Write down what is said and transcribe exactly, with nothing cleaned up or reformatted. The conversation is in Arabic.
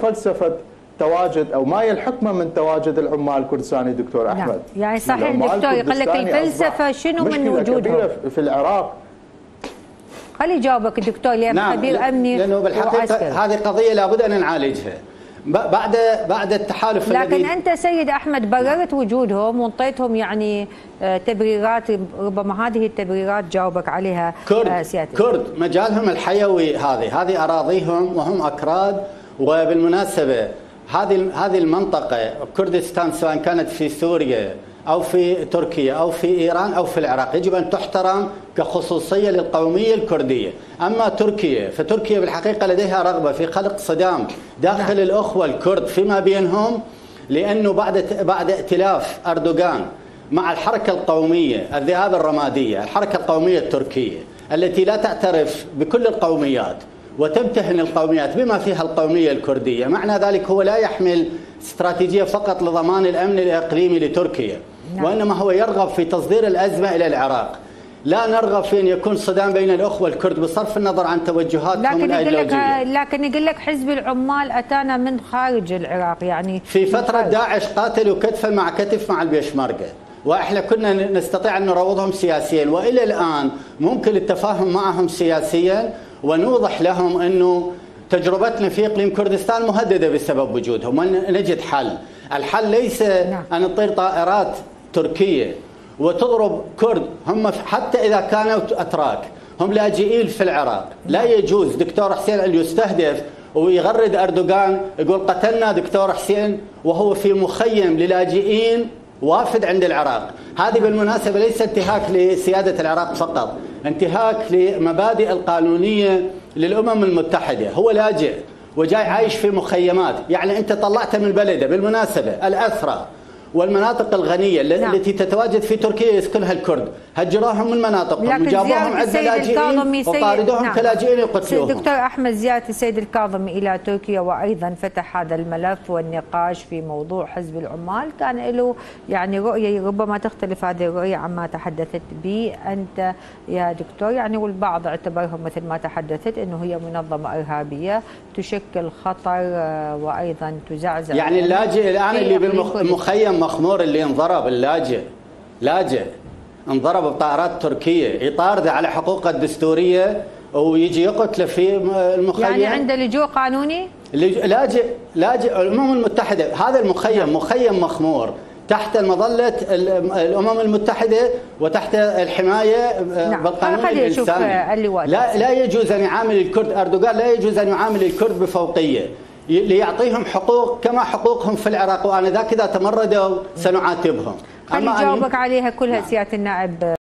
فلسفه تواجد او ما هي الحكمه من تواجد العمال الكردستاني دكتور احمد؟ نعم. يعني صحيح دكتور يقول لك الفلسفه شنو من وجودهم في العراق؟ خلي يجاوبك الدكتور لأن نعم خبير امني لانه بالحقيقه هذه قضيه لابد ان نعالجها بعد بعد التحالف. لكن الذي انت سيد احمد بررت وجودهم وانطيتهم يعني تبريرات، ربما هذه التبريرات جاوبك عليها كرد سيادتك. كرد مجالهم الحيوي، هذه هذه اراضيهم وهم اكراد. وبالمناسبه هذه هذه المنطقه كردستان سواء كانت في سوريا أو في تركيا أو في إيران أو في العراق يجب أن تحترم كخصوصية للقومية الكردية. أما تركيا فتركيا بالحقيقة لديها رغبة في خلق صدام داخل الأخوة الكرد فيما بينهم، لأنه بعد بعد ائتلاف أردوغان مع الحركة القومية الذئاب الرمادية، الحركة القومية التركية التي لا تعترف بكل القوميات وتمتهن القوميات بما فيها القومية الكردية، معنى ذلك هو لا يحمل استراتيجية فقط لضمان الأمن الإقليمي لتركيا، نعم. وإنما هو يرغب في تصدير الأزمة إلى العراق. لا نرغب في أن يكون صدام بين الأخوة الكرد بصرف النظر عن توجهاتهم الأيديولوجية. لكن يقول لك حزب العمال أتانا من خارج العراق، يعني في فترة داعش قاتلوا كتفا مع كتف مع البيشمركة، واحنا كنا نستطيع أن نروضهم سياسيا، وإلى الآن ممكن التفاهم معهم سياسيا ونوضح لهم أنه تجربتنا في إقليم كردستان مهددة بسبب وجودهم ونجد حل. الحل ليس أن تطير طائرات تركية وتضرب كرد، هم حتى إذا كانوا أتراك هم لاجئين في العراق. لا يجوز دكتور حسين أن يستهدف ويغرد أردوغان يقول قتلنا دكتور حسين وهو في مخيم للاجئين وافد عند العراق. هذه بالمناسبة ليس انتهاك لسيادة العراق فقط، انتهاك لمبادئ القانونية للأمم المتحدة. هو لاجئ وجاي عايش في مخيمات، يعني أنت طلعته من بلده. بالمناسبة الأسرى والمناطق الغنية نعم. التي تتواجد في تركيا يسكنها الكرد هجروهم من مناطقهم وجابوهم عند لاجئين وطاردوهم نعم. كلاجئين يقتلوهم. دكتور أحمد زيادة السيد الكاظمي إلى تركيا وأيضا فتح هذا الملف والنقاش في موضوع حزب العمال، كان له يعني رؤية ربما تختلف هذه الرؤية عما تحدثت به أنت يا دكتور، يعني والبعض اعتبرهم مثل ما تحدثت أنه هي منظمة إرهابية تشكل خطر وأيضا تزعزع. يعني اللاجئ الآن اللي بالمخيم مخمور اللي انضرب، اللاجئ لاجئ انضرب بطائرات تركية يطارده على حقوقه الدستورية ويجي يقتله في المخيم، يعني عنده لجوء قانوني؟ لاجئ لاجئ الأمم المتحدة. هذا المخيم مخيم مخمور تحت مظلة الأمم المتحدة وتحت الحماية نعم. بالقانون الإنساني. لا لا يجوز أن يعامل الكرد أردوغان لا يجوز أن يعامل الكرد بفوقية، ليعطيهم حقوق كما حقوقهم في العراق، وأنا ذاك إذا تمردوا سنعاتبهم. خلي جاوبك عليها كلها سيادة النائب.